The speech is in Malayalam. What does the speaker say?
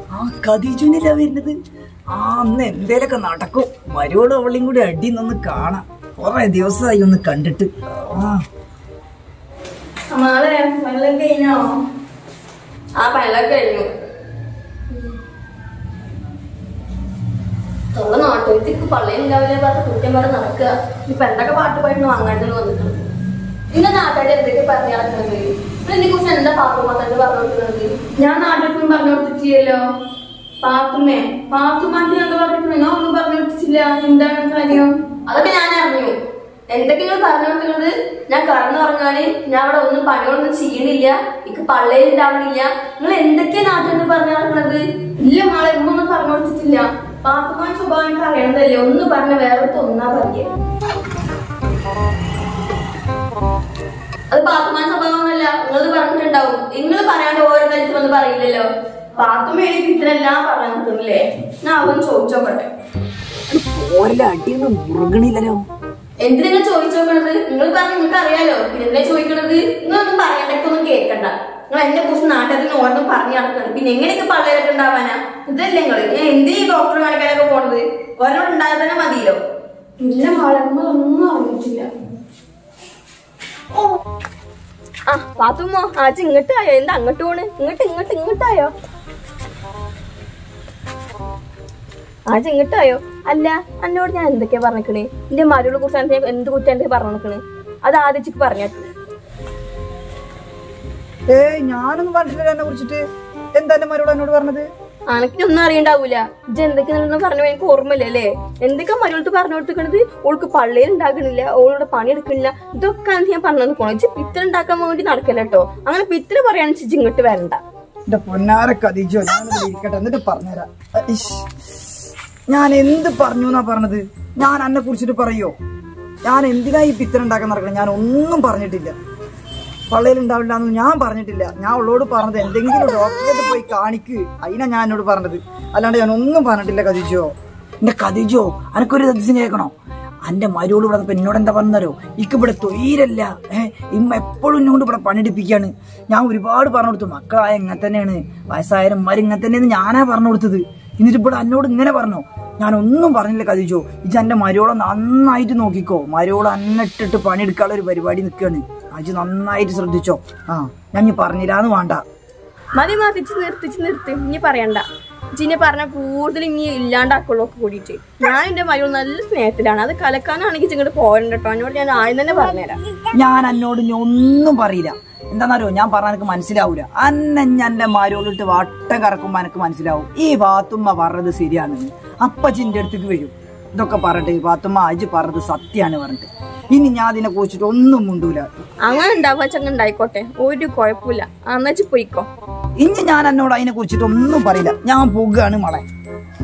ആ ഖദീജുനിലാ വരുന്നത്. ആ അന്ന് എന്തേലൊക്കെ നടക്കും. മരുവോളും അവളെയും കൂടി അടി നിന്ന് കാണാം. കൊറേ ദിവസമായി ഒന്ന് കണ്ടിട്ട്. കഴിഞ്ഞോ? ആ പണികളൊക്കെ കഴിഞ്ഞു. നമ്മളെ നാട്ടുകാർക്ക് പള്ളിയിൽ ഉണ്ടാവില്ലേ പറഞ്ഞ കുറ്റം പറഞ്ഞ് നടക്കുക. ഇപ്പൊ എന്തൊക്കെ പാട്ട് പാടിന് വാങ്ങാണ്ടെന്ന് വന്നിട്ടുണ്ട്. ഇന്ന് നാട്ടുകാർ എന്തൊക്കെ പറഞ്ഞു നടക്കുന്നത്? ഇതിനെ കുറിച്ച് എന്താ പാത്തുമാത്തണ്ട് പറഞ്ഞു കൊടുക്കുന്നത്? ഞാൻ നാട്ടിൽ പറഞ്ഞു കൊടുത്തിട്ടില്ലല്ലോ. പാത്തുമാറ്റി എന്താ പറഞ്ഞിട്ടുണ്ട്? ഞാൻ ഒന്നും പറഞ്ഞു കൊടുത്തിട്ടില്ല. എന്താണ് കാര്യം? അതൊക്കെ ഞാൻ അറിഞ്ഞു. എന്തൊക്കെയാണ് പറഞ്ഞു കൊടുക്കുന്നത്? ഞാൻ കടന്നു പറഞ്ഞാല് ഞാൻ അവിടെ ഒന്നും പണികളൊന്നും ചെയ്യണില്ല, എനിക്ക് പള്ളിയിൽ ഉണ്ടാവണില്ല. നിങ്ങൾ എന്തൊക്കെയാ നാട്ടിൽ പറഞ്ഞു നടക്കുന്നത്? ഇല്ല മോളെ, ഒന്നും പറഞ്ഞു കൊടുത്തിട്ടില്ല. പാത്തുമാൻ സ്വഭാവം എനിക്ക് അറിയണതല്ലേ. ഒന്ന് പറഞ്ഞ വേറെ ഒന്നാ പറയുക. അത് പാത്തുമാൻ സ്വഭാവമൊന്നുമല്ല. നിങ്ങൾ പറഞ്ഞിട്ടുണ്ടാവും. നിങ്ങൾ പറയാണ്ട് ഓരോ തരത്തിൽ വന്ന് പറയില്ലല്ലോ. പാത്തുമ്മ എനിക്ക് ഇത്രയെല്ലാം പറഞ്ഞു നിൽക്കുന്നില്ലേ? ഞാൻ അവൻ ചോദിച്ചോക്കട്ടെ. അടിയൊന്നും മുറുകണില്ലല്ലോ. എന്തിനാ ചോദിച്ചോക്കണത്? നിങ്ങൾ പറഞ്ഞ് നിങ്ങൾക്ക് അറിയാലോ. പിന്നെ എന്തിനാ ചോദിക്കണത്? നിങ്ങളൊന്നും പറയണ്ടൊന്നും കേൾക്കണ്ട. നിങ്ങൾ എന്നെ കുറിച്ച് നാട്ടത്തിന് ഓരോന്നും പറഞ്ഞു നടക്കണം. പിന്നെ എങ്ങനെയൊക്കെ പള്ളേരൊക്കെ ഉണ്ടാവാനാ? ഇതല്ലേ നിങ്ങള് ഞാൻ എന്തിനാ ഈ ഡോക്ടർ കാണിക്കാനൊക്കെ പോണത്? ഓരോട് ഉണ്ടായാൽ തന്നെ മതിയല്ലോ. ഇല്ല മോളെ, ഒന്നും അറിഞ്ഞിട്ടില്ല. ആ പാത്തുമ്മോ, ആച്ച ഇങ്ങോട്ടായോ? എന്താ അങ്ങോട്ട് പോണ്? ഇങ്ങോട്ടായോ? ആച്ച ഇങ്ങോട്ടായോ? അല്ല, എന്നോട് ഞാൻ എന്തൊക്കെയാ പറഞ്ഞിക്കണേ? എന്റെ മരുവിനെ കുറിച്ചാണ് ഞാൻ എന്ത് കുറ്റം എന്റെ പറഞ്ഞിക്കണേ? അത് ആദ്യച്ചിക്ക് പറഞ്ഞിട്ട്. ഞാനൊന്നും പറഞ്ഞിട്ടില്ല എന്നെ കുറിച്ചിട്ട്. എന്താ എന്റെ മരുവോട് എന്നോട് പറഞ്ഞത്? അനക്കൊന്നും അറിയണ്ടാവൂല. ഇജ്ജ് എന്തൊക്കെയാണെന്ന് പറഞ്ഞു എനിക്ക് ഓർമ്മയില്ലല്ലേ? എന്തൊക്കെ മരുവോട് പറഞ്ഞു കൊടുത്തിക്കണത്? ഓൾക്ക് പള്ളിയിൽ ഉണ്ടാക്കണില്ല, ഓളോട് പണിയെടുക്കണില്ല, ഇതൊക്കെ ഞാൻ പറഞ്ഞു പോണോ? ഇജ്ജ് പിത്തൽ ഉണ്ടാക്കാൻ വേണ്ടി നടക്കല്ല കേട്ടോ. അങ്ങനെ പിത്തല് പറയാന്ന് വെച്ച് ഇങ്ങോട്ട് വരണ്ട. എന്റെ പൊന്നാര ഖദീജോ, ഇരിക്കട്ടെ എന്നിട്ട് പറഞ്ഞുതരാം. ഞാൻ എന്ത് പറഞ്ഞു എന്നാ പറഞ്ഞത്? ഞാൻ എന്നെ കുറിച്ചിട്ട് പറയോ? ഞാൻ എന്തിനാ ഈ പിത്തൽ ഉണ്ടാക്കാൻ നടക്കണം? ഞാൻ ഒന്നും പറഞ്ഞിട്ടില്ല. പള്ളിയിൽ ഉണ്ടാവില്ല എന്ന് ഞാൻ പറഞ്ഞിട്ടില്ല. ഞാൻ അവളോട് പറഞ്ഞത് എന്തെങ്കിലും ഡോക്ടറെ പോയി കാണിക്ക്, അതിനാ ഞാൻ എന്നോട് പറഞ്ഞത്. അല്ലാണ്ട് ഞാൻ ഒന്നും പറഞ്ഞിട്ടില്ല ഖദീജോ. എന്റെ ഖദീജോ, എനക്കൊരു ദിവസം കേൾക്കണോ? എന്റെ മരുവോട് ഇവിടെ എന്നോട് എന്താ പറഞ്ഞാരോ? ഇക്ക് ഇവിടെ തൊഴിലല്ല, ഇമ്മ എപ്പോഴും എന്നോട് ഇവിടെ പണിയെടുപ്പിക്കാണ്. ഞാൻ ഒരുപാട് പറഞ്ഞു കൊടുത്തു. മക്കളായ ഇങ്ങനെ തന്നെയാണ്, വയസ്സായവന്മാർ ഇങ്ങനെ തന്നെയാണ് ഞാനാ പറഞ്ഞു കൊടുത്തത്. എന്നിട്ട് ഇവിടെ എന്നോട് ഇങ്ങനെ പറഞ്ഞോ? ഞാൻ ഒന്നും പറഞ്ഞില്ല ഖദീജോ. ഇജ്ജ് എന്റെ മരുവോളെ നന്നായിട്ട് നോക്കിക്കോ. മരുവോളെ അന്നിട്ടിട്ട് പണിയെടുക്കാനുള്ള ഒരു പരിപാടി നിൽക്കുകയാണ്. അജ് നന്നായിട്ട് ശ്രദ്ധിച്ചോ. ഞാൻ ഇനി പറഞ്ഞില്ലാന്ന് വേണ്ട. മതി നിർത്തി ഇനി പറയണ്ട. ഇനി പറഞ്ഞ കൂടുതൽ ഇനി ഇല്ലാണ്ടാക്കുള്ളൂ കൂടിയിട്ട്. ഞാൻ എന്റെ മരുവോൾ നല്ല സ്നേഹത്തിലാണ്. അത് കലക്കാനാണെങ്കിൽ ഇങ്ങോട്ട് പോരണ്ട കേട്ടോ. എന്നോട് ഞാൻ ആദ്യം തന്നെ പറഞ്ഞുതരാം. ഞാൻ എന്നോട് ഇനി ഒന്നും പറയില്ല. എന്താണെന്നറിയോ? ഞാൻ പറഞ്ഞാൽ എനിക്ക് മനസ്സിലാവൂല. ഞാൻ എന്റെ മരുവോളിട്ട് വട്ടം കറക്കുമ്പോ എനിക്ക് മനസ്സിലാവും ഈ പാത്തുമ്മ പറഞ്ഞത് ശരിയാണെന്ന്. അപ്പച്ചിന്റെ അടുത്തേക്ക് വരും. ഇതൊക്കെ പറഞ്ഞിട്ട് പാത്തുമ്മ അജ് പറഞ്ഞത് സത്യാണ് പറഞ്ഞിട്ട്. ഇനി ഞാൻ അതിനെ കുറിച്ചിട്ട് ഒന്നും മുണ്ടൂല. അങ്ങനെ ഉണ്ടാവുക ഉണ്ടായിക്കോട്ടെ, ഒരു കുഴപ്പമില്ല. അന്നച്ച് പോയിക്കോ. ഇനി ഞാൻ എന്നോട് അതിനെ കുറിച്ചിട്ട് ഒന്നും പറയില്ല. ഞാൻ പോകുകയാണ് മോളെ.